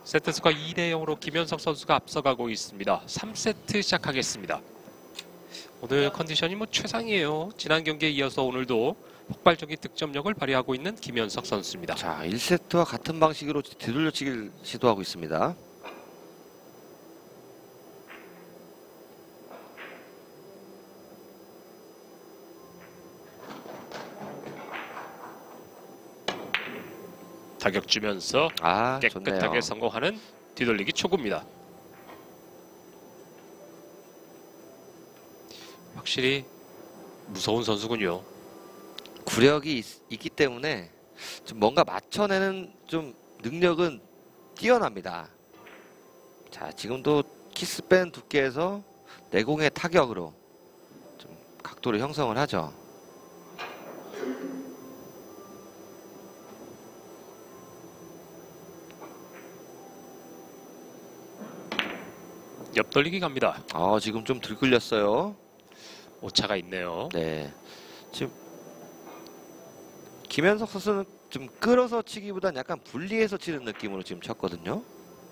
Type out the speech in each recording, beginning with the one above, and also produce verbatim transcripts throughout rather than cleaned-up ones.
세트스코어 이 대 영으로 김현석 선수가 앞서가고 있습니다. 삼 세트 시작하겠습니다. 오늘 컨디션이 뭐 최상이에요. 지난 경기에 이어서 오늘도 폭발적인 득점력을 발휘하고 있는 김현석 선수입니다. 자, 일 세트와 같은 방식으로 뒤돌려치기를 시도하고 있습니다. 타격 주면서 아, 깨끗하게 좋네요. 성공하는 뒤돌리기 초구입니다. 확실히 무서운 선수군요. 구력이 있, 있기 때문에 좀 뭔가 맞춰내는 좀 능력은 뛰어납니다. 자, 지금도 키스 뺀 두께에서 내공의 타격으로 좀 각도를 형성을 하죠. 옆돌리기 갑니다. 아, 지금 좀 들끓렸어요. 오차가 있네요. 네, 지금 김현석 선수는 좀 끌어서 치기보단 약간 분리해서 치는 느낌으로 지금 쳤거든요.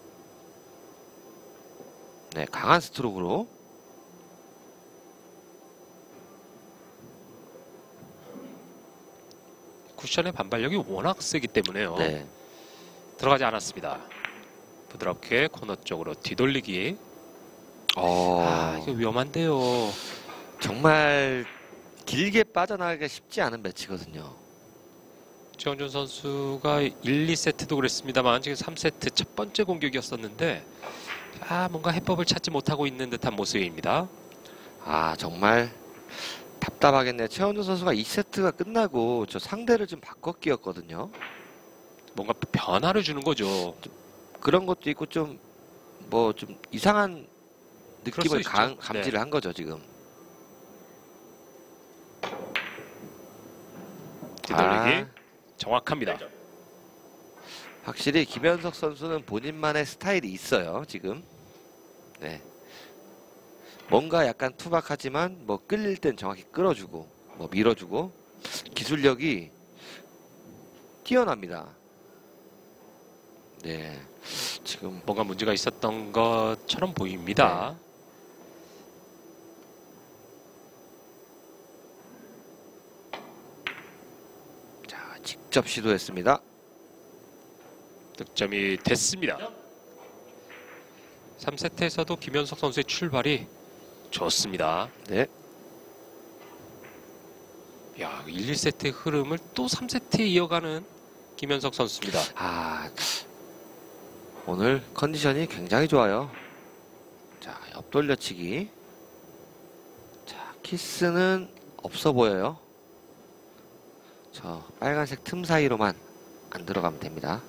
네, 강한 스트로크로. 쿠션의 반발력이 워낙 세기 때문에요. 네, 들어가지 않았습니다. 부드럽게 코너 쪽으로 뒤돌리기. 어, 아, 이거 위험한데요. 정말 길게 빠져나가기가 쉽지 않은 매치거든요. 최원준 선수가 일, 이 세트도 그랬습니다만 지금 삼 세트 첫 번째 공격이었었는데 아, 뭔가 해법을 찾지 못하고 있는 듯한 모습입니다. 아, 정말 답답하겠네요. 최원준 선수가 이 세트가 끝나고 저 상대를 좀 바꿨기였거든요. 뭔가 변화를 주는 거죠. 그런 것도 있고 좀 뭐 좀 이상한 그럴 느낌을 수 감, 있죠. 감지를 네. 한 거죠, 지금. 뒤돌리기 아, 정확합니다. 확실히 김현석 선수는 본인만의 스타일이 있어요, 지금. 네. 뭔가 약간 투박하지만 뭐 끌릴 땐 정확히 끌어주고 뭐 밀어주고 기술력이 뛰어납니다. 네. 지금 뭔가 문제가 있었던 것처럼 보입니다. 자, 직접 시도했습니다. 득점이 됐습니다. 삼 세트에서도 김현석 선수의 출발이 좋습니다. 네. 야, 일, 이 세트의 흐름을 또 삼 세트에 이어가는 김현석 선수입니다. 아, 오늘 컨디션이 굉장히 좋아요. 자, 옆돌려치기. 자, 키스는 없어 보여요. 저 빨간색 틈 사이로만 안 들어가면 됩니다.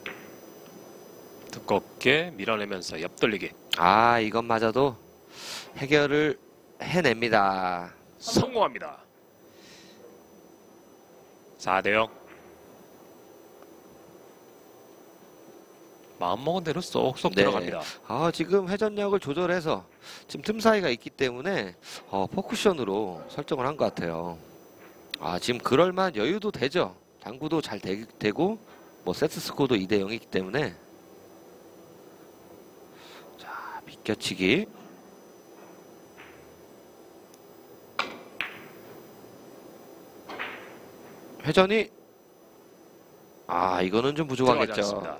두껍게 밀어내면서 옆돌리기 아, 이것마저도 해결을 해냅니다. 성공합니다. 사 대 영. 마음먹은 대로 쏙쏙 네. 들어갑니다. 아, 지금 회전력을 조절해서 지금 틈 사이가 있기 때문에 어, 퍼쿠션으로 설정을 한 것 같아요. 아, 지금 그럴만한 여유도 되죠. 당구도 잘 되, 되고 뭐 세트 스코어도 이 대 영이기 때문에. 자, 비껴치기. 회전이 아, 이거는 좀 들어가지 부족하겠죠. 않습니다.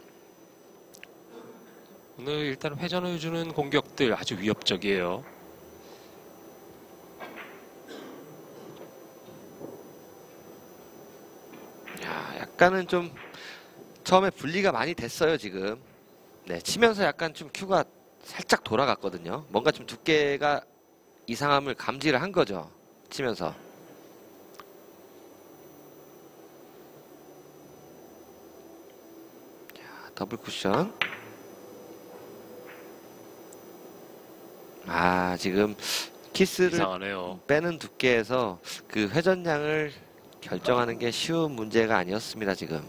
오늘 일단 회전을 주는 공격들 아주 위협적이에요. 야, 약간은 좀 처음에 분리가 많이 됐어요, 지금. 네, 치면서 약간 좀 큐가 살짝 돌아갔거든요. 뭔가 좀 두께가 이상함을 감지를 한 거죠, 치면서. 자, 더블 쿠션. 아, 지금 키스를 이상하네요. 빼는 두께에서 그 회전량을 결정하는 게 쉬운 문제가 아니었습니다, 지금.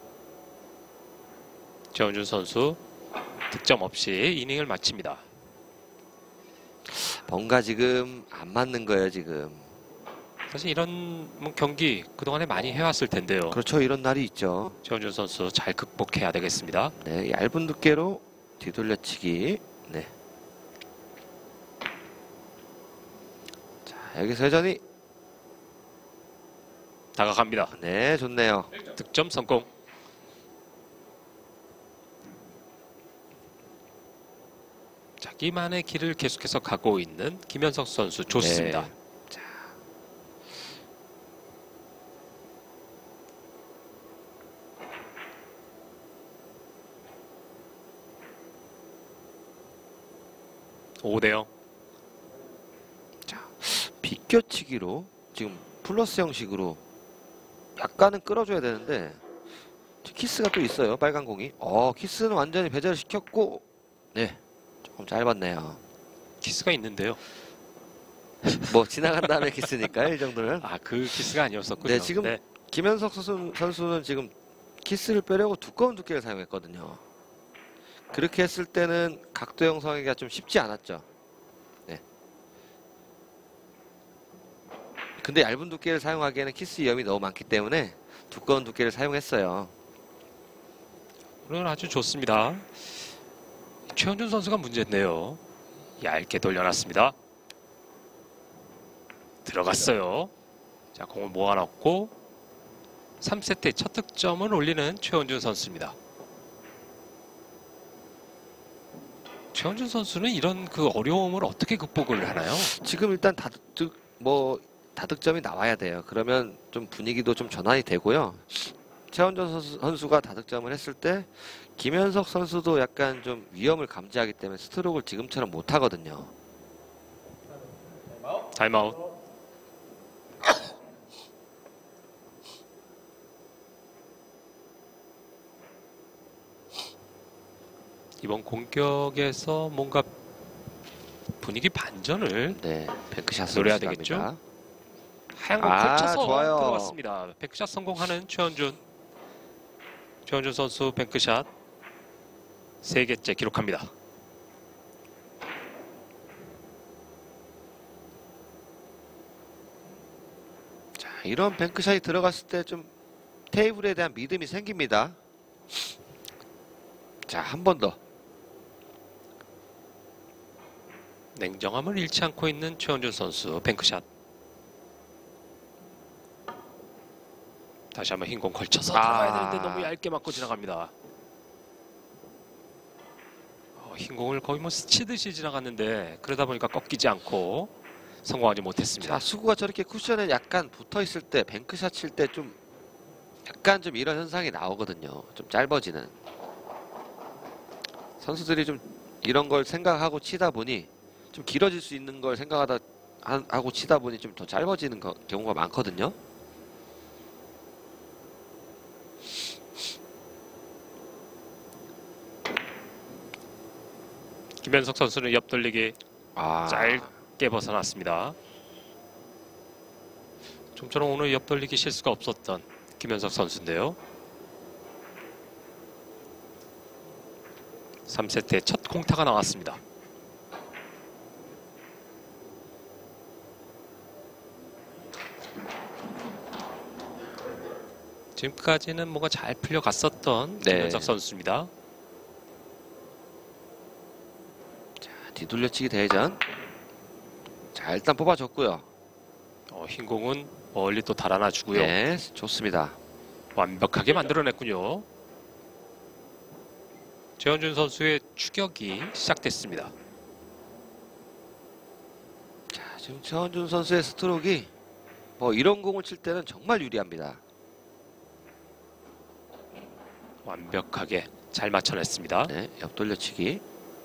최원준 선수 득점 없이 이닝을 마칩니다. 뭔가 지금 안 맞는 거예요, 지금. 사실 이런 뭐 경기 그동안에 많이 해왔을 텐데요. 그렇죠. 이런 날이 있죠. 최원준 선수 잘 극복해야 되겠습니다. 네, 얇은 두께로 뒤돌려치기. 네. 자, 여기서 여전히 다가갑니다. 네, 좋네요. 득점 성공. 자기만의 길을 계속해서 가고 있는 김현석 선수 좋습니다. 네. 자. 오 대 영. 비껴치기로 지금 플러스 형식으로 약간은 끌어줘야 되는데 키스가 또 있어요. 빨간 공이. 어, 키스는 완전히 배제를 시켰고 네, 조금 짧았네요. 키스가 있는데요. 뭐 지나간 다음에 키스니까 이 정도는. 아, 그 키스가 아니었었군요. 네, 지금 김현석 선수, 선수는 지금 키스를 빼려고 두꺼운 두께를 사용했거든요. 그렇게 했을 때는 각도 형성하기가 좀 쉽지 않았죠. 네. 근데 얇은 두께를 사용하기에는 키스 위험이 너무 많기 때문에 두꺼운 두께를 사용했어요. 오늘 아주 좋습니다. 최원준 선수가 문제인데요. 얇게 돌려놨습니다. 들어갔어요. 자, 공을 모아놓고 삼 세트의 첫 득점을 올리는 최원준 선수입니다. 최원준 선수는 이런 그 어려움을 어떻게 극복을 하나요? 지금 일단 다득 뭐 다득점이 나와야 돼요. 그러면 좀 분위기도 좀 전환이 되고요. 최원준 선수, 선수가 다득점을 했을 때 김현석 선수도 약간 좀 위험을 감지하기 때문에 스트로크를 지금처럼 못 하거든요. 타임아웃. 이번 공격에서 뭔가 분위기 반전을 네, 뱅크샷을 노려야 시도합니다. 되겠죠? 하얀 공 아, 걸쳐서 좋아요. 들어갔습니다. 뱅크샷 성공하는 최원준. 최원준 선수 뱅크샷 세 개째 기록합니다. 자, 이런 뱅크샷이 들어갔을 때 좀 테이블에 대한 믿음이 생깁니다. 자, 한 번 더. 냉정함을 잃지 않고 있는 최원준 선수 뱅크샷. 다시 한번 흰 공 걸쳐서 아. 들어가야 되는데 너무 얇게 맞고 지나갑니다. 어, 흰 공을 거의 뭐 스치듯이 지나갔는데 그러다 보니까 꺾이지 않고 성공하지 못했습니다. 자, 수구가 저렇게 쿠션에 약간 붙어 있을 때 뱅크샷 칠 때 좀 약간 좀 이런 현상이 나오거든요. 좀 짧아지는. 선수들이 좀 이런 걸 생각하고 치다 보니 좀 길어질 수 있는 걸 생각하다 하- 하고 치다 보니 좀 더 짧아지는 거- 경우가 많거든요. 김현석 선수는 옆돌리기 아, 짧게 벗어났습니다. 좀처럼 오늘 옆돌리기 실수가 없었던 김현석 선수인데요. 삼 세트의 첫 공타가 나왔습니다. 지금까지는 뭔가 잘 풀려갔었던 네. 김현석 선수입니다. 뒤돌려치기 대전. 자, 일단 뽑아줬고요. 어, 흰 공은 멀리 또 달아나 주고요. 네, 좋습니다. 완벽하게 만들어냈군요. 최원준 선수의 추격이 시작됐습니다. 자, 지금 최원준 선수의 스트로크가 뭐 이런 공을 칠 때는 정말 유리합니다. 완벽하게 잘 맞춰냈습니다. 네, 옆돌려치기.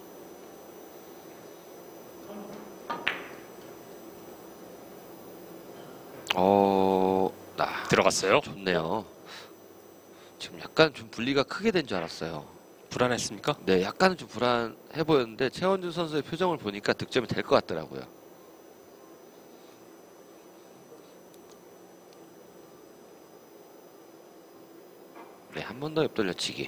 어, 나 들어갔어요. 좋네요. 지금 약간 좀 분리가 크게 된 줄 알았어요. 불안했습니까? 네, 약간은 좀 불안해 보였는데 최원준 선수의 표정을 보니까 득점이 될 것 같더라고요. 네, 한 번 더 옆돌려치기.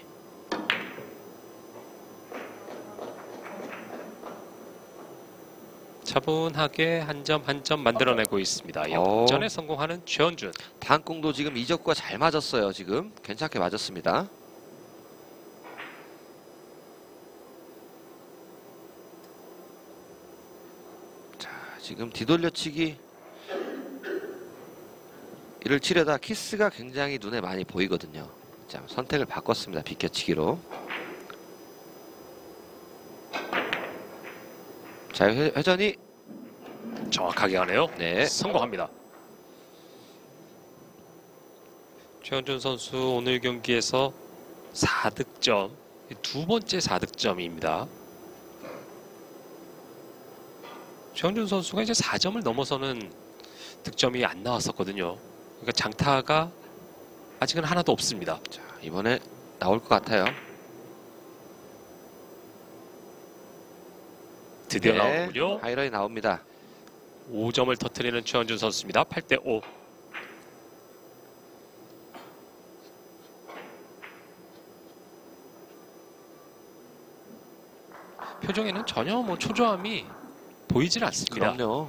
차분하게 한 점 한 점 만들어내고 있습니다. 어. 역전에 성공하는 최원준. 단공도 지금 이적과 잘 맞았어요. 지금 괜찮게 맞았습니다. 자, 지금 뒤돌려치기 이를 치려다 키스가 굉장히 눈에 많이 보이거든요. 자, 선택을 바꿨습니다. 비껴치기로. 자, 회, 회전이 정확하게 가네요. 네. 성공합니다. 최원준 선수 오늘 경기에서 사 득점, 두 번째 사 득점입니다. 최원준 선수가 이제 사 점을 넘어서는 득점이 안 나왔었거든요. 그러니까 장타가 아직은 하나도 없습니다. 자, 이번에 나올 것 같아요. 드디어 네, 나오군요. 하이라인 나옵니다. 오 점을 터뜨리는 최원준 선수입니다. 팔 대 오. 표정에는 전혀 뭐 초조함이 보이질 않습니다. 그럼요.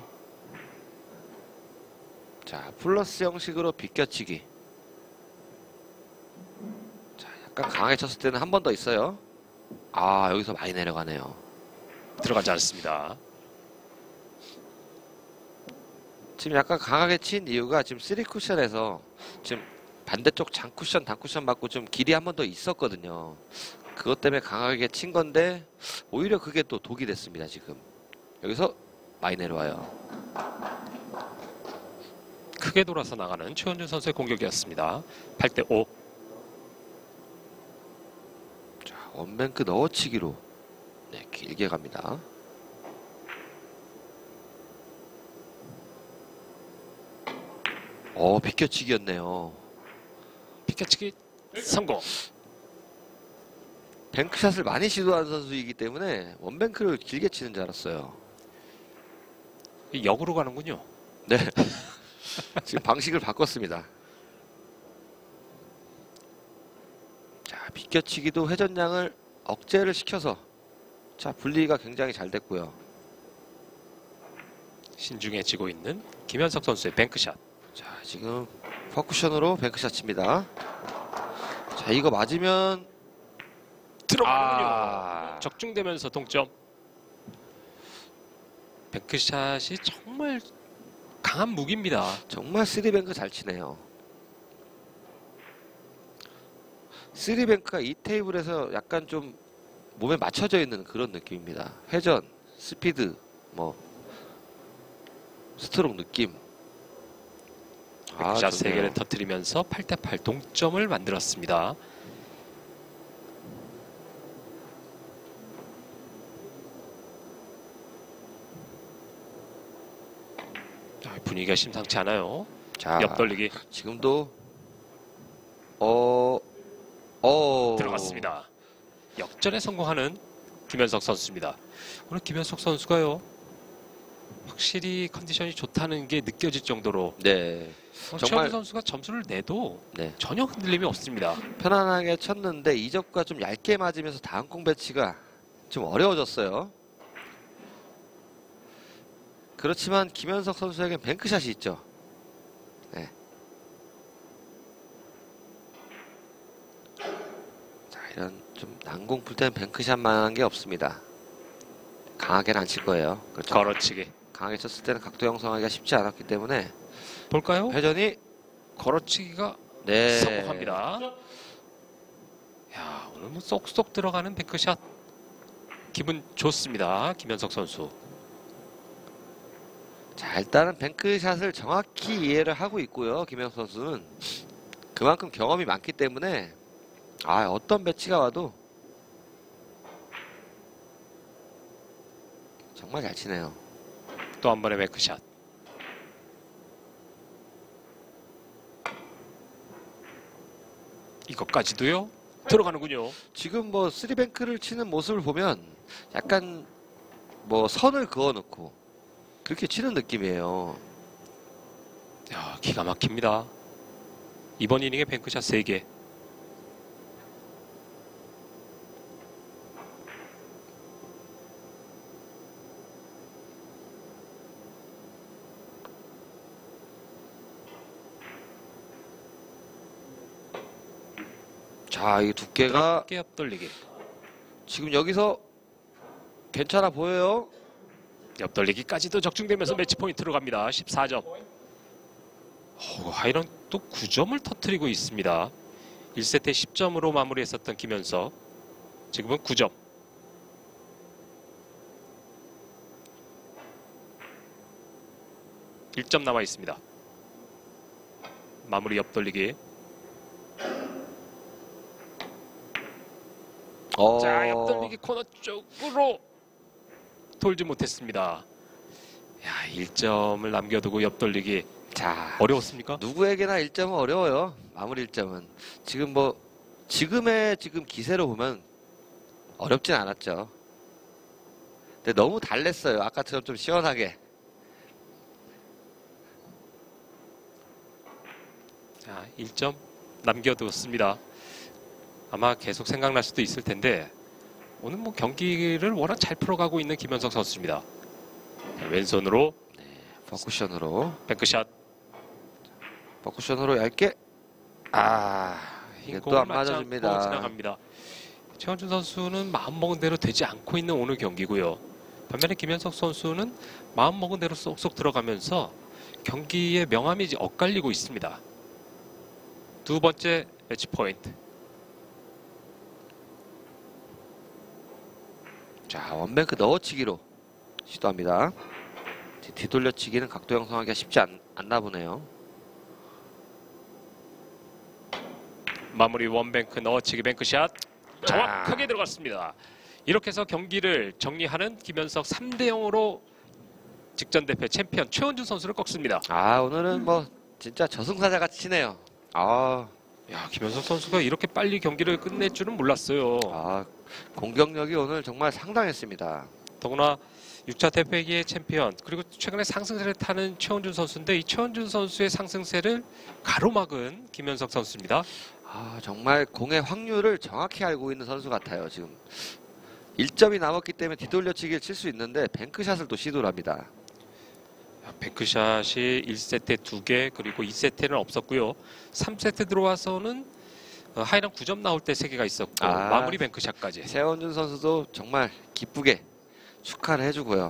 자, 플러스 형식으로 비껴치기. 자, 약간 강하게 쳤을 때는 한 번 더 있어요. 아, 여기서 많이 내려가네요. 들어가지 않습니다. 지금 약간 강하게 친 이유가 지금 쓰리 쿠션에서 지금 반대쪽 장 쿠션, 단 쿠션 맞고 좀 길이 한 번 더 있었거든요. 그것 때문에 강하게 친 건데 오히려 그게 또 독이 됐습니다. 지금 여기서 많이 내려와요. 크게 돌아서 나가는 최원준 선수의 공격이었습니다. 팔 대 오. 자, 원뱅크 넣어치기로 네, 길게 갑니다. 어, 비껴치기였네요. 비껴치기 성공. 뱅크샷을 많이 시도한 선수이기 때문에 원뱅크를 길게 치는 줄 알았어요. 역으로 가는군요. 네. 지금 방식을 바꿨습니다. 자, 비껴치기도 회전량을 억제를 시켜서 자, 분리가 굉장히 잘 됐고요. 신중해지고 있는 김현석 선수의 뱅크샷. 자, 지금 퍼쿠션으로 뱅크샷 칩니다. 자, 이거 맞으면 들어가는군요. 아. 적중되면서 동점. 뱅크샷이 정말 강한 무기입니다. 정말 쓰리뱅크 잘 치네요. 쓰리뱅크가 이 테이블에서 약간 좀 몸에 맞춰져 있는 그런 느낌입니다. 회전, 스피드, 뭐 스트로크 느낌. 뱅크샷 세 좋네요. 개를 터뜨리면서 팔 대 팔 동점을 만들었습니다. 자, 분위기가 심상치 않아요. 자, 옆돌리기 지금도 어, 어 들어갔습니다. 역전에 성공하는 김현석 선수입니다. 오늘 김현석 선수가요, 확실히 컨디션이 좋다는 게 느껴질 정도로 네, 어, 정말- 최원준 선수가 점수를 내도 네, 전혀 흔들림이 없습니다. 편안하게 쳤는데 이적과 좀 얇게 맞으면서 다음 공 배치가 좀 어려워졌어요. 그렇지만 김현석 선수에겐 뱅크샷이 있죠. 네. 자, 이런 좀 난공 풀 때는 뱅크샷만한 게 없습니다. 강하게는 안 칠 거예요. 그렇죠. 걸어치기 강하게 쳤을 때는 각도 형성하기가 쉽지 않았기 때문에 볼까요? 회전이 걸어치기가 네, 성공합니다. 야, 오늘 뭐 쏙쏙 들어가는 뱅크샷 기분 좋습니다. 김현석 선수. 자, 일단은 뱅크샷을 정확히 이해를 하고 있고요. 김현석 선수는 그만큼 경험이 많기 때문에 아, 어떤 배치가 와도 정말 잘 치네요. 또 한 번의 뱅크샷. 이것까지도요? 들어가는군요. 지금 뭐 쓰리뱅크를 치는 모습을 보면 약간 뭐 선을 그어놓고 그렇게 치는 느낌이에요. 야, 기가 막힙니다. 이번 이닝에 뱅크샷 세 개. 자, 이 두께가 깨 옆돌리기. 지금 여기서 괜찮아 보여요. 옆돌리기까지도 적중되면서 매치 포인트로 갑니다. 십사 점. 오, 하이런 또 구 점을 터뜨리고 있습니다. 일 세트에 십 점으로 마무리했었던 김현석. 지금은 구 점. 일 점 남아 있습니다. 마무리 옆돌리기. 어... 자, 옆돌리기 코너 쪽으로 돌지 못했습니다. 야, 일 점을 남겨두고 옆돌리기. 자, 어려웠습니까? 누구에게나 일 점은 어려워요. 마무리 일 점은. 지금 뭐 지금의 지금 기세로 보면 어렵진 않았죠. 근데 너무 달랬어요. 아까처럼 좀 시원하게. 자, 일 점 남겨두었습니다. 아마 계속 생각날 수도 있을 텐데 오늘 뭐 경기를 워낙 잘 풀어가고 있는 김현석 선수입니다. 자, 왼손으로 퍼쿠션으로 뱅크샷. 퍼쿠션으로 얇게. 아, 이게 또 안 맞아줍니다. 지나갑니다. 최원준 선수는 마음먹은 대로 되지 않고 있는 오늘 경기고요. 반면에 김현석 선수는 마음먹은 대로 쏙쏙 들어가면서 경기의 명암이 이제 엇갈리고 있습니다. 두 번째 매치 포인트. 자, 원뱅크 넣어치기로 시도합니다. 뒤돌려치기는 각도 형성하기가 쉽지 않, 않나 보네요. 마무리 원뱅크 넣어치기 뱅크샷. 정확하게 아. 들어갔습니다. 이렇게 해서 경기를 정리하는 김현석 삼 대 영으로 직전 대회 챔피언 최원준 선수를 꺾습니다. 아, 오늘은 뭐 진짜 저승사자 같이 치네요. 아, 야, 김현석 선수가 이렇게 빨리 경기를 끝낼 줄은 몰랐어요. 아, 공격력이 오늘 정말 상당했습니다. 더구나 육 차 대회기의 챔피언, 그리고 최근에 상승세를 타는 최원준 선수인데 이 최원준 선수의 상승세를 가로막은 김현석 선수입니다. 아, 정말 공의 확률을 정확히 알고 있는 선수 같아요. 지금 일 점이 남았기 때문에 뒤돌려치기를 칠 수 있는데 뱅크샷을 또 시도를 합니다. 뱅크샷이 일 세트에 두 개, 그리고 이 세트에는 없었고요. 삼 세트 들어와서는 하이런 구 점 나올 때 세 개가 있었고 아, 마무리 뱅크샷까지. 최원준 선수도 정말 기쁘게 축하를 해주고요.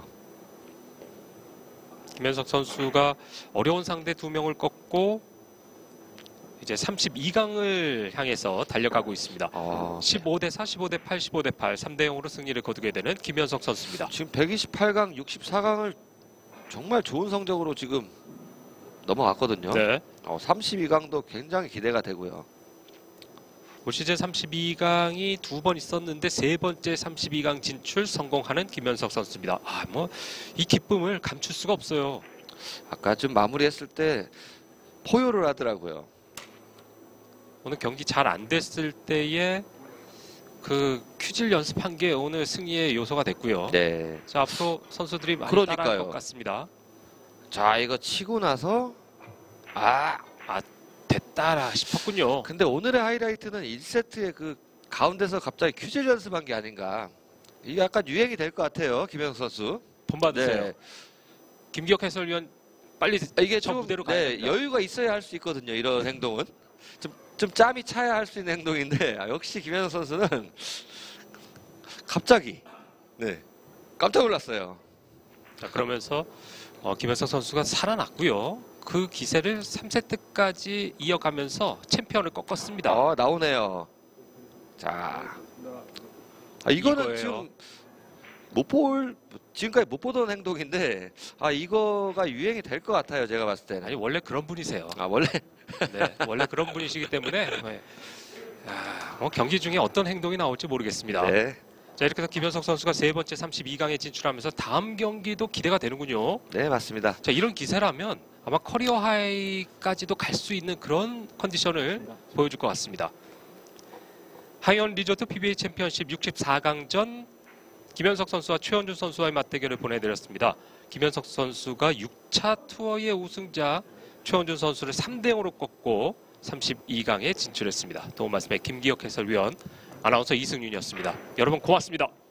김현석 선수가 어려운 상대 두 명을 꺾고 이제 삼십이 강을 향해서 달려가고 있습니다. 어, 십오 대 사, 십오 대 팔, 십오 대 팔, 삼 대 영으로 승리를 거두게 되는 김현석 선수입니다. 지금 백이십팔 강, 육십사 강을 정말 좋은 성적으로 지금 넘어갔거든요. 네. 어, 삼십이 강도 굉장히 기대가 되고요. 올 시즌 삼십이 강이 두 번 있었는데 세 번째 삼십이 강 진출 성공하는 김현석 선수입니다. 아, 뭐 이 기쁨을 감출 수가 없어요. 아까 좀 마무리했을 때 포효를 하더라고요. 오늘 경기 잘 안 됐을 때에 그 큐질 연습한 게 오늘 승리의 요소가 됐고요. 네. 자, 앞으로 선수들이 많이 그러니까요. 따라할 것 같습니다. 자, 이거 치고 나서 아, 아, 됐다라 싶었군요. 근데 오늘의 하이라이트는 일 세트에 그 가운데서 갑자기 큐질 연습한 게 아닌가. 이게 약간 유행이 될 것 같아요. 김현석 선수. 본받으세요. 네. 김기혁 해설위원 빨리 아, 이게 저 좀 무대로 가야 네, 됩니다. 여유가 있어야 할 수 있거든요. 이런 행동은. 좀, 좀 짬이 차야 할 수 있는 행동인데 아, 역시 김현석 선수는 갑자기 네 깜짝 놀랐어요. 자, 그러면서 어, 김현석 선수가 살아났고요. 그 기세를 삼 세트까지 이어가면서 챔피언을 꺾었습니다. 어, 나오네요. 자, 아, 이거는 이거예요. 지금 못 볼, 지금까지 못 보던 행동인데 아, 이거가 유행이 될 것 같아요. 제가 봤을 때는. 아니, 원래 그런 분이세요. 아, 원래 네, 원래 그런 분이시기 때문에 네. 아, 뭐 경기 중에 어떤 행동이 나올지 모르겠습니다. 네, 자, 이렇게 해서 김현석 선수가 세 번째 삼십이 강에 진출하면서 다음 경기도 기대가 되는군요. 네 맞습니다. 자, 이런 기세라면 아마 커리어 하이까지도 갈 수 있는 그런 컨디션을 보여줄 것 같습니다. 하이언 리조트 피비에이 챔피언십 육십사 강전 김현석 선수와 최원준 선수와의 맞대결을 보내드렸습니다. 김현석 선수가 육 차 투어의 우승자 최원준 선수를 삼 대 영으로 꺾고 삼십이 강에 진출했습니다. 도움 말씀에 김기혁 해설위원, 아나운서 이승윤이었습니다. 여러분 고맙습니다.